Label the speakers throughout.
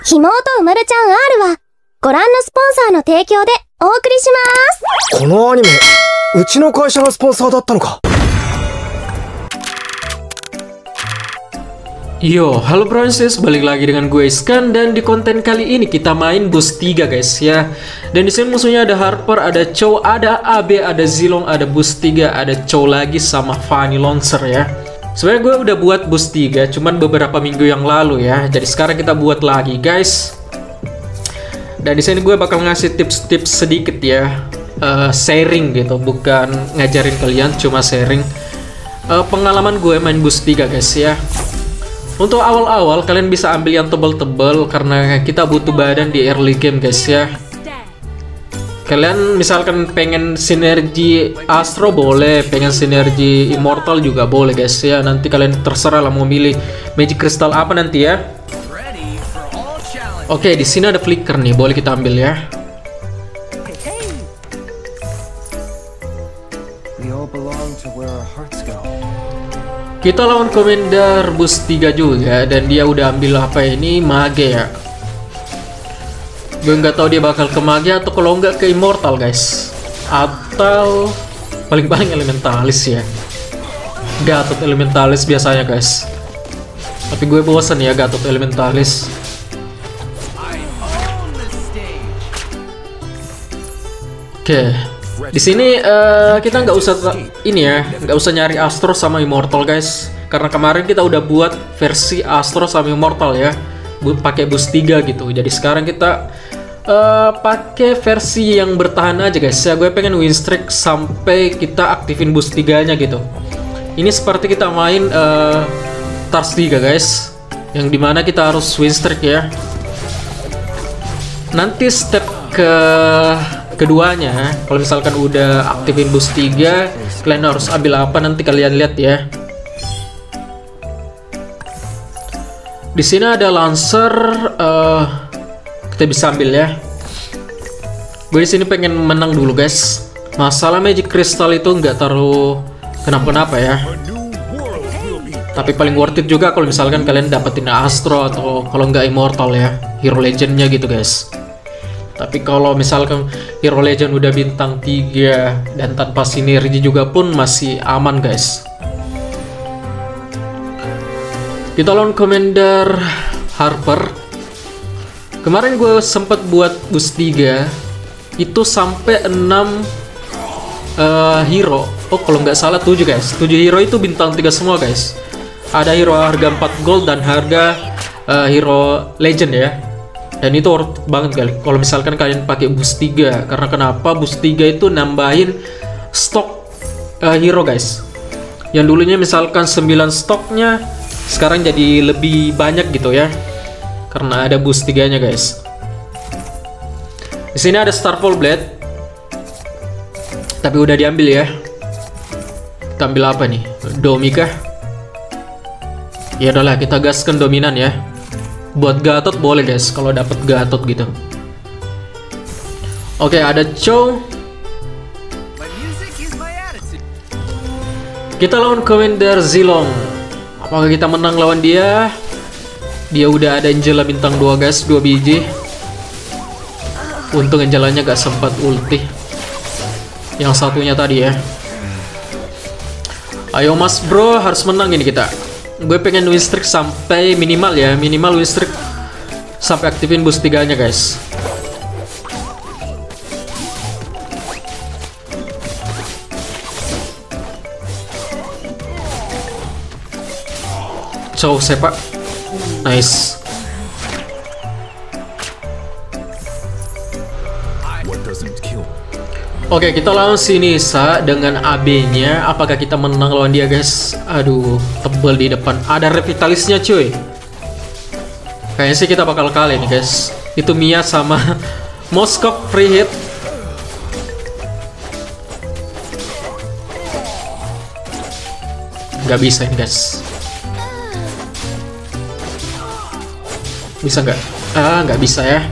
Speaker 1: ひもとうまるちゃん R はご覧のスポンサーの提供でお送りします。
Speaker 2: このアニメ、うちの会社がスポンサーだったのか。
Speaker 3: Yo, halo Princess, balik lagi dengan gue Iskan dan di konten kali ini kita main Boost 3 guys ya. Dan di sini musuhnya ada Harper, ada Chow, ada AB, ada Zilong, ada Boost 3, ada Chow lagi sama Fanny Lancer ya. Sebenarnya gue udah buat Boost 3 cuman beberapa minggu yang lalu ya. Jadi sekarang kita buat lagi guys. Dan di sini gue bakal ngasih tips-tips sedikit ya, sharing gitu, bukan ngajarin kalian, cuma sharing pengalaman gue main Boost 3 guys ya. Untuk awal-awal kalian bisa ambil yang tebal-tebal karena kita butuh badan di early game guys ya. Kalian misalkan pengen sinergi Astro boleh, pengen sinergi Immortal juga boleh guys ya. Nanti kalian terserah lah mau milih Magic Crystal apa nanti ya. Oke, di sini ada flicker nih, boleh kita ambil ya. Kita lawan Commander Boost 3 juga dan dia udah ambil apa ini, Mage ya. Gue nggak tahu dia bakal ke Mage atau kalau nggak ke Immortal guys, atau paling-paling Elementalis ya. Gatot Elementalis biasanya guys. Tapi gue bosan ya Gatot Elementalis. Oke. Di sini kita nggak usah ini ya, nggak usah nyari Astro sama Immortal guys, karena kemarin kita udah buat versi Astro sama Immortal ya, pakai Boost 3 gitu. Jadi sekarang kita pakai versi yang bertahan aja guys ya. Gue pengen win streak sampai kita aktifin Boost 3-nya gitu. Ini seperti kita main Tars 3 guys, yang dimana kita harus win streak ya. Nanti step keduanya, kalau misalkan udah aktifin Boost 3, kalian harus ambil apa nanti kalian lihat ya. Di sini ada Lancer, kita bisa ambil ya. Gue di sini pengen menang dulu guys. Masalah Magic Crystal itu nggak terlalu kenapa-kenapa ya. Tapi paling worth it juga kalau misalkan kalian dapetin Astro atau kalau nggak Immortal ya, Hero Legendnya gitu guys. Tapi kalau misalkan Hero Legend udah bintang 3 dan tanpa sinergi juga pun masih aman guys. Kita lawan Commander Harper. Kemarin gue sempat buat Boost 3 itu sampai 6 hero. Oh kalau nggak salah 7 guys. 7 hero itu bintang 3 semua guys. Ada hero harga 4 gold dan harga Hero Legend ya. Dan itu worth banget kali kalau misalkan kalian pakai Boost 3. Karena kenapa? Boost 3 itu nambahin stok hero guys. Yang dulunya misalkan 9 stoknya sekarang jadi lebih banyak gitu ya, karena ada Boost 3-nya guys. Di sini ada Starfall Blade. Tapi udah diambil ya. Kita ambil apa nih? Domi kah? Ya udahlah, kita gaskan dominan ya. Buat Gatot boleh guys, kalau dapat Gatot gitu. Oke, ada Chow. Kita lawan Commander Zilong. Apakah kita menang lawan dia? Dia udah ada Angela bintang 2 guys, 2 biji. Untung Angelanya gak sempat ulti. Yang satunya tadi ya. Ayo mas bro, harus menang ini kita. Gue pengen win streak sampai minimal ya, minimal win streak sampai aktifin Boost 3-nya guys. Chow sepak, nice. Oke, kita lawan si Nisa dengan AB-nya. Apakah kita menang lawan dia guys? Aduh, tebel di depan. Ada Revitalisnya cuy. Kayaknya sih kita bakal kalah nih guys. Itu Mia sama Moskov free hit. Nggak bisa ini guys. Bisa nggak? Ah, nggak bisa ya.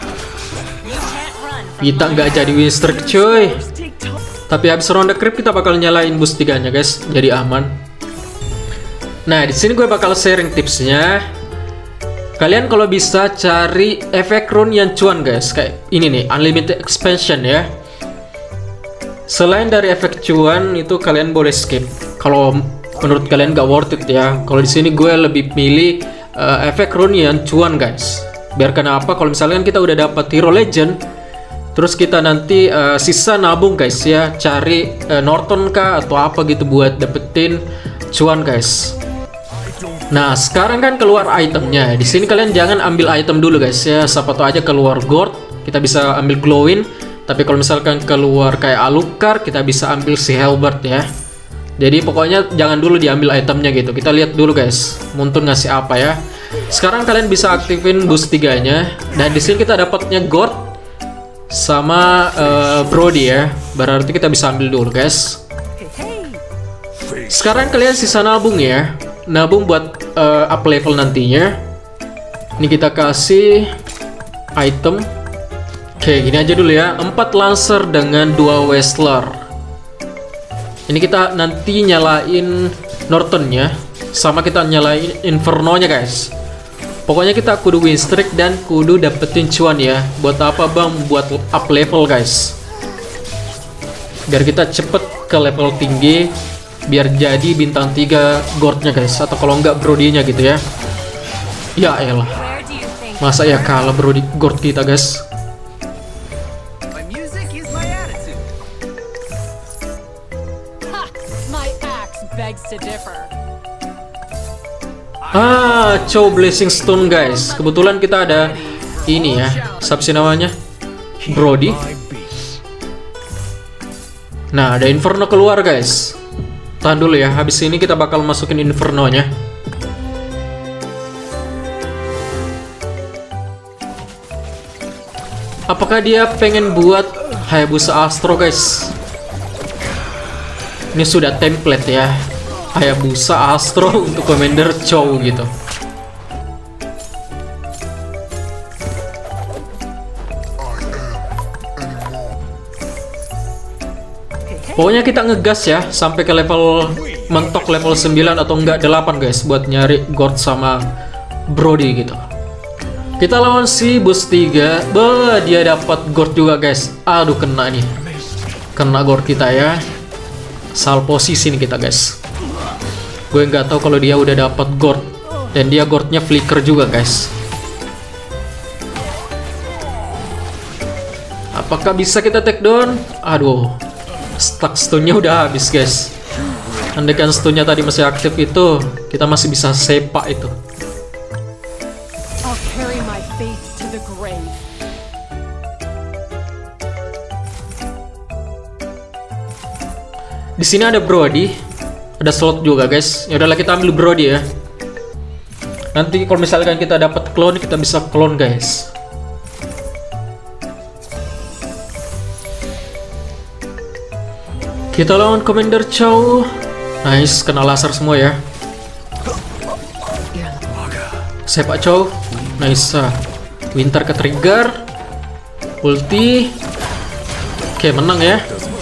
Speaker 3: Kita nggak jadi win streak cuy. Tapi habis ronde creep kita bakal nyalain Boost 3-nya guys, jadi aman. Nah, di sini gue bakal sharing tipsnya. Kalian kalau bisa cari efek rune yang cuan guys, kayak ini nih, unlimited expansion ya. Selain dari efek cuan itu kalian boleh skip kalau menurut kalian gak worth it ya. Kalau di sini gue lebih pilih efek rune yang cuan guys. Biar kenapa, kalau misalkan kita udah dapat hero legend, terus kita nanti sisa nabung guys ya, cari Norton kah atau apa gitu buat dapetin cuan guys. Nah sekarang kan keluar itemnya. Di sini kalian jangan ambil item dulu guys ya. Siapa tahu aja keluar gold, kita bisa ambil glowing. Tapi kalau misalkan keluar kayak Alucard, kita bisa ambil si Halberd ya. Jadi pokoknya jangan dulu diambil itemnya gitu. Kita lihat dulu guys, Muntun ngasih apa ya. Sekarang kalian bisa aktifin boost 3-nya. Dan di sini kita dapatnya gold sama Brody ya. Berarti kita bisa ambil dulu guys. Sekarang kalian sisa nabung ya. Nabung buat up level nantinya. Ini kita kasih item. Oke, gini aja dulu ya. 4 Lancer dengan 2 Wrestler. Ini kita nanti nyalain Nortonnya, sama kita nyalain Inferno-nya guys. Pokoknya kita kudu win streak dan kudu dapetin cuan ya. Buat apa bang? Buat up level guys. Biar kita cepet ke level tinggi, biar jadi bintang 3 goldnya guys. Atau kalau enggak Brody-nya gitu ya. Ya elah, masa ya kalah Brody gold kita guys. Chow Blessing Stone guys. Kebetulan kita ada ini ya, siapa sih namanya? Brody. Nah ada Inferno keluar guys. Tahan dulu ya, habis ini kita bakal masukin Inferno-nya. Apakah dia pengen buat Hayabusa Astro guys? Ini sudah template ya, Hayabusa Astro untuk Commander Chow gitu. Pokoknya kita ngegas ya sampai ke level mentok level 9 atau enggak 8 guys buat nyari gold sama Brody gitu. Kita lawan si boost 3. Bah, dia dapat gold juga guys. Aduh kena nih. Kena gold kita ya. Salah posisi nih kita guys. Gue nggak tahu kalau dia udah dapat gold dan dia goldnya flicker juga guys. Apakah bisa kita take down? Aduh, stack stun-nya udah habis guys. Andaikan stun-nya tadi masih aktif itu, kita masih bisa sepak itu. Di sini ada Brody, ada slot juga guys. Ya udahlah kita ambil Brody ya. Nanti kalau misalkan kita dapat clone, kita bisa clone guys. Kita lawan Commander Chow. Nice, kena laser semua ya. Sepak Chow. Nice. Winter ke trigger. Ulti. Oke, menang ya.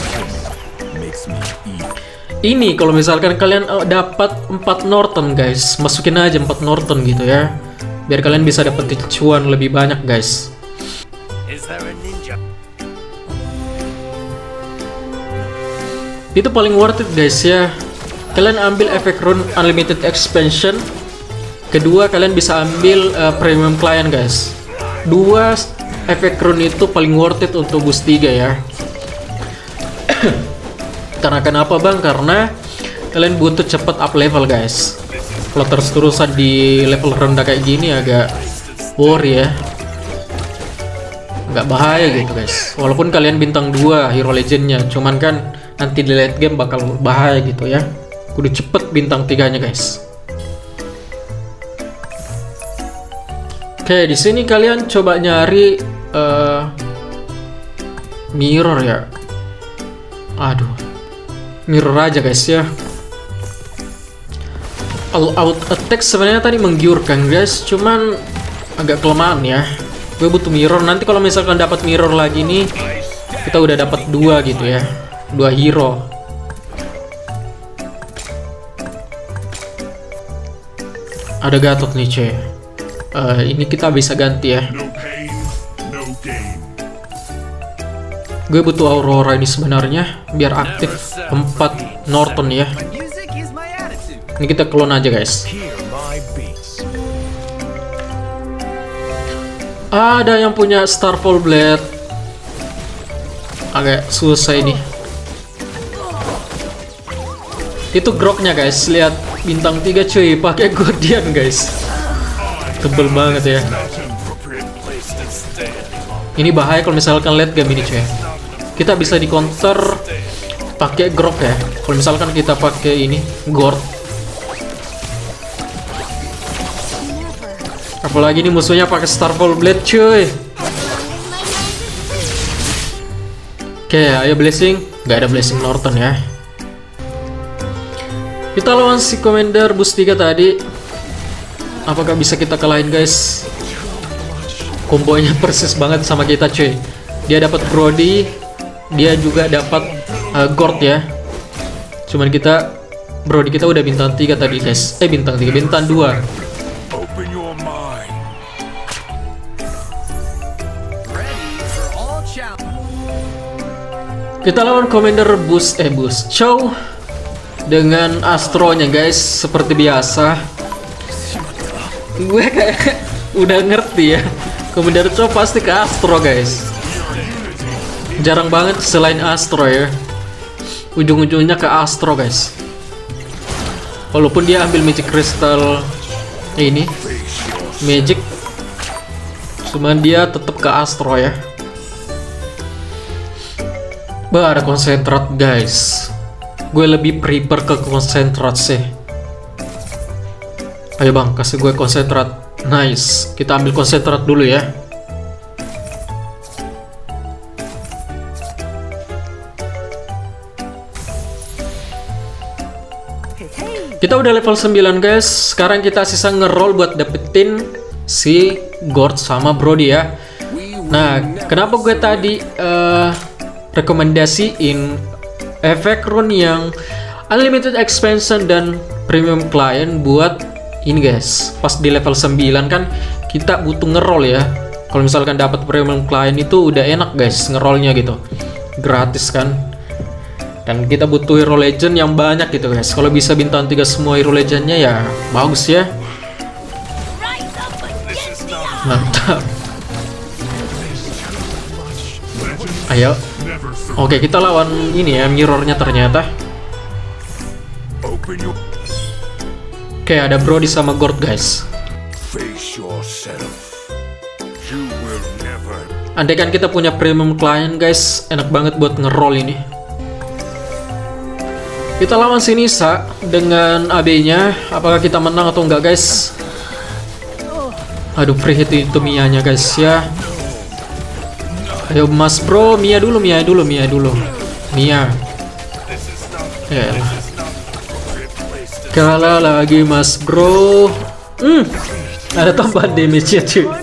Speaker 3: Ini kalau misalkan kalian dapat 4 Norton guys, masukin aja 4 Norton gitu ya. Biar kalian bisa dapetin cuan lebih banyak guys. Itu paling worth it guys ya. Kalian ambil efek rune unlimited expansion. Kedua kalian bisa ambil premium client guys. Dua efek rune itu paling worth it untuk boost 3 ya. Karena kenapa bang? Karena kalian butuh cepet up level guys. Kalau terus-terusan di level rendah kayak gini agak worry ya. Agak bahaya gitu guys. Walaupun kalian bintang 2 hero legendnya, cuman kan nanti di late game bakal bahaya gitu ya. Kudu cepet bintang 3-nya guys. Oke, di sini kalian coba nyari mirror ya. Aduh, mirror aja guys ya. All out attack sebenarnya tadi menggiurkan guys, cuman agak kelemahan ya. Gue butuh mirror. Nanti kalau misalkan dapat mirror lagi nih, kita udah dapat 2 gitu ya. 2 hero. Ada Gatot nih cuy. Ini kita bisa ganti ya. Gue butuh Aurora ini sebenarnya biar aktif 4 Norton ya. Ini kita clone aja guys. Ada yang punya Starfall Blade. Agak susah ini. Itu groknya guys. Lihat bintang 3 cuy, pakai Guardian guys. Tebel banget ya. Ini bahaya kalau misalkan late game ini cuy. Kita bisa di counter pakai grok ya. Kalau misalkan kita pakai ini Gord. Apalagi ini musuhnya pakai Starfall Blade cuy. Oke, ayo Blessing. Gak ada Blessing Norton ya. Kita lawan si Commander Boost 3 tadi. Apakah bisa kita kalahin guys? Kombonya persis banget sama kita cuy. Dia dapat Brody, dia juga dapat Gord ya. Cuman kita Brody kita udah bintang 3 tadi guys. Bintang 3, bintang 2. Kita lawan Commander Boost Chow dengan Astronya guys, seperti biasa. Gue kayak udah ngerti ya. Commander Chow pasti ke Astro guys. Jarang banget selain Astro ya. Ujung-ujungnya ke Astro guys. Walaupun dia ambil Magic Crystal ini Magic, cuman dia tetap ke Astro ya. Bah, ada konsentrat guys. Gue lebih prefer ke konsentrat sih. Ayo bang, kasih gue konsentrat. Nice, kita ambil konsentrat dulu ya. Kita udah level 9 guys. Sekarang kita sisa ngeroll buat dapetin si Gord sama Brody ya. Nah, kenapa gue tadi rekomendasiin efek rune yang unlimited expansion dan premium client buat ini guys. Pas di level 9 kan kita butuh ngeroll ya. Kalau misalkan dapat premium client itu udah enak guys ngerollnya gitu, gratis kan. Dan kita butuh hero legend yang banyak gitu guys. Kalau bisa bintang 3 semua hero legendnya ya bagus ya. Mantap. Ayo. Oke, kita lawan ini ya, mirrornya ternyata. Oke, ada Brody sama Gord guys. Andaikan kita punya premium client guys, enak banget buat ngeroll ini. Kita lawan si Nisa dengan AB-nya. Apakah kita menang atau enggak guys? Aduh, free hit itu Mia-nya guys ya. Ayo Mas Bro, Mia dulu. Mia. Yalah. Kalah lagi Mas Bro. Ada tambahan damage ya cuy.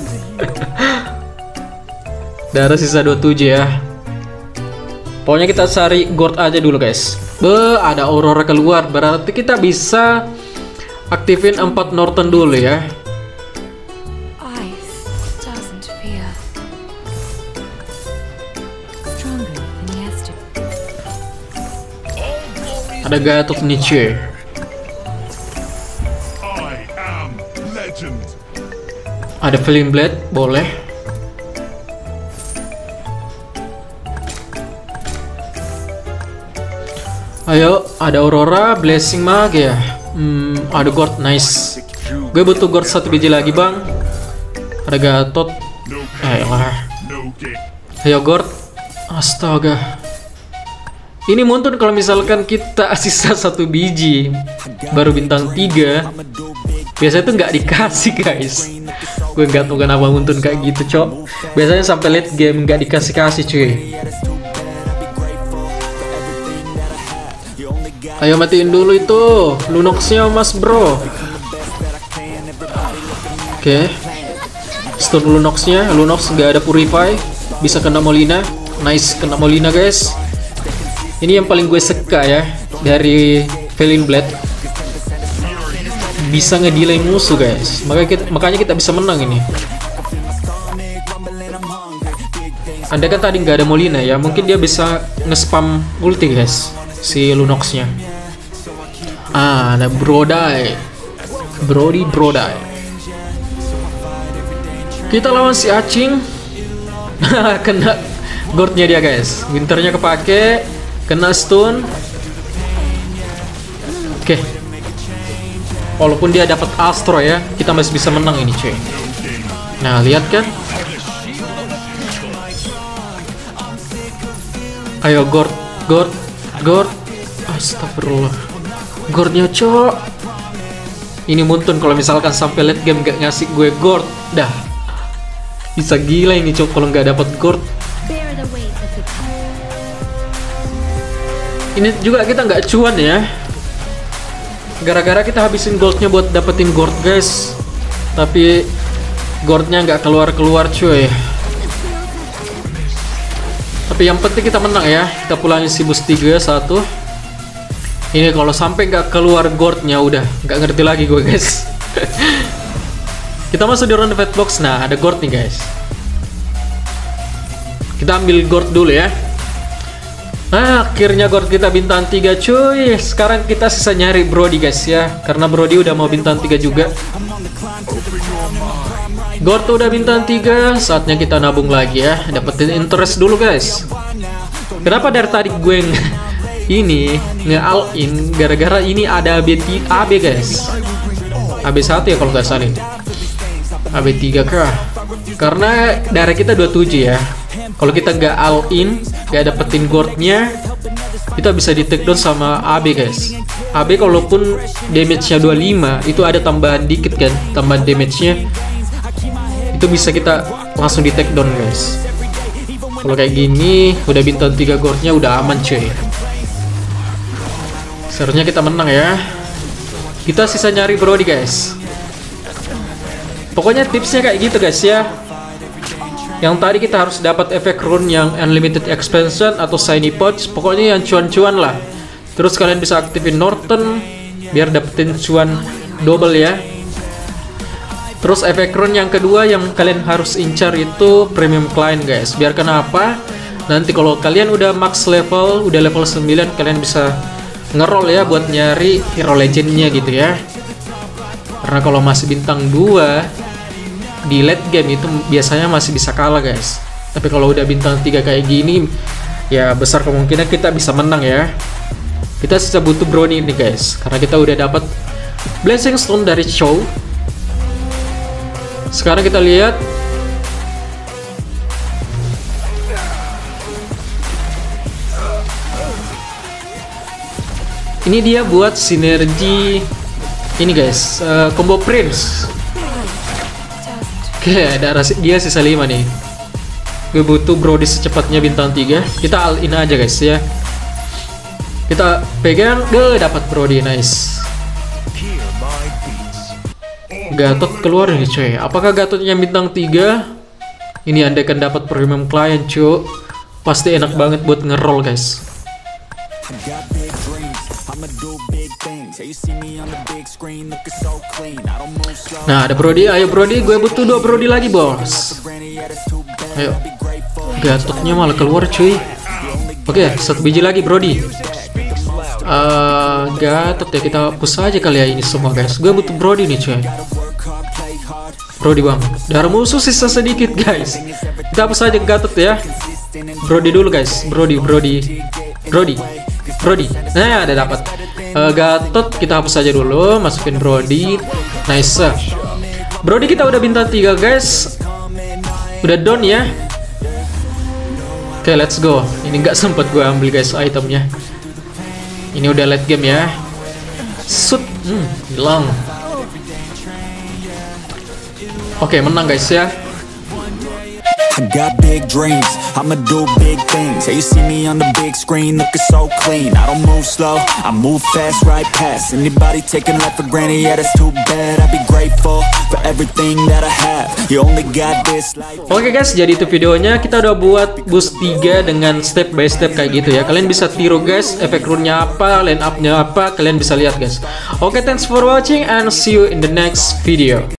Speaker 3: Darah sisa 27 ya. Pokoknya kita cari Gord aja dulu guys. Ada Aurora keluar. Berarti kita bisa aktifin 4 Norton dulu ya. Ada Gatot Nietzsche. Ada Flame Blade, boleh. Ayo, ada Aurora, Blessing Mag ya. Ada Gord, nice. Gue butuh Gord 1 biji lagi bang. Ada Gatot. Lah. Ayo Gord. Astaga. Ini muntun kalau misalkan kita sisa 1 biji baru bintang 3. Biasanya tuh nggak dikasih guys. Gue nggak tahu kenapa muntun kayak gitu cok. Biasanya sampai late game nggak dikasih cuy. Ayo matiin dulu itu Lunoxnya Mas Bro. Oke. Stun Lunoxnya. Lunox nggak ada Purify. Bisa kena Molina. Nice, kena Molina guys. Ini yang paling gue suka ya dari Flame Blade. bisa ngedelay musuh guys. Makanya kita bisa menang ini. Anda kan tadi nggak ada Molina ya, mungkin dia bisa nge-spam ulti guys, si Lunox-nya. Ada Brodai. Brodai. Kita lawan si Acing. Kena Gordnya dia guys. Winternya kepake, kena stun. Oke. Walaupun dia dapat Astro ya, kita masih bisa menang ini cuy. Nah, lihat kan? Ayo Gord. Astagfirullah. Gordnya cok. Ini Muntun kalau misalkan sampai late game gak ngasih gue Gord, dah. Bisa gila ini cok kalau nggak dapat Gord. Ini juga kita nggak cuan ya. Gara-gara kita habisin goldnya buat dapetin Gord guys. Tapi Gordnya nggak keluar cuy. Tapi yang penting kita menang ya. Kita pulangin si bus 3 satu. Ini kalau sampai nggak keluar Gordnya udah nggak ngerti lagi gue guys. Kita masuk di round fight box. Nah, ada Gord nih guys. Kita ambil Gord dulu ya. Nah, akhirnya Gord kita bintang 3 cuy. Sekarang kita sisa nyari Brody guys ya. Karena Brody udah mau bintang 3 juga. Gord udah bintang 3. Saatnya kita nabung lagi ya. Dapetin interest dulu guys. Kenapa dari tadi gue ini nge-all in? Gara-gara ini ada AB guys. AB1 ya kalau nggak salah. AB3 kah? Karena darah kita 27 ya. Kalau kita nggak all in, nggak dapetin Gordnya, kita bisa di take down sama AB guys. AB kalaupun damage-nya 25, itu ada tambahan dikit kan, tambahan damage-nya. Itu bisa kita langsung di take down guys. Kalau kayak gini, udah bintang 3 Gordnya udah aman cuy. Seharusnya kita menang ya. Kita sisa nyari Brody guys. Pokoknya tipsnya kayak gitu guys ya. Yang tadi kita harus dapat efek rune yang unlimited expansion atau shiny pouch. Pokoknya yang cuan-cuan lah. Terus kalian bisa aktifin Norton biar dapetin cuan double ya. Terus efek rune yang kedua yang kalian harus incar itu premium client guys. Biar kenapa? Nanti kalau kalian udah max level, udah level 9, kalian bisa ngeroll ya buat nyari hero legendnya gitu ya. Karena kalau masih bintang 2 di late game itu biasanya masih bisa kalah guys. Tapi kalau udah bintang 3 kayak gini, ya besar kemungkinan kita bisa menang ya. Kita sisa butuh Brony ini guys, karena kita udah dapat Blessing Stone dari Chow. Sekarang kita lihat. Ini dia buat sinergi ini guys, combo Prince. Oke, ada dia sisa 5 nih. Gue butuh Brody secepatnya bintang 3. Kita all in aja guys ya. Kita pegang, dapat Brody, nice. Gatot keluar nih coy. Apakah Gatotnya bintang 3? Ini Anda akan dapat premium client cuy. Pasti enak banget buat ngeroll guys. Nah, ada Brody. Ayo Brody, gue butuh 2 Brody lagi bos. Ayo. Gatotnya malah keluar cuy. Oke, 1 biji lagi Brody. Gatot ya, kita push aja kali ya ini semua guys. Gue butuh Brody nih cuy. Brody bang, darah musuh sisa sedikit guys. Kita hapus aja Gatot ya. Brody dulu guys. Brody. Nah, ada dapat. Gatot kita hapus aja dulu, masukin Brody. Nice. Brody kita udah bintang 3 guys. Udah down ya. Oke, let's go. Ini nggak sempet gue ambil guys itemnya. Ini udah late game ya. Shoot, hilang. Oke, menang guys ya.
Speaker 4: I got big dreams, I'ma do big things. Yeah, you see me on the big screen, looking so clean. I don't move slow, I move fast, right past anybody taking life for granted. Yeah, that's too bad. I'd be grateful for everything that I have. You only got this life.
Speaker 3: Oke guys, jadi itu videonya. Kita udah buat boost 3 dengan step by step kayak gitu ya. Kalian bisa tiru guys, efek runnya apa, line up-nya apa, kalian bisa lihat guys. Oke, thanks for watching and see you in the next video.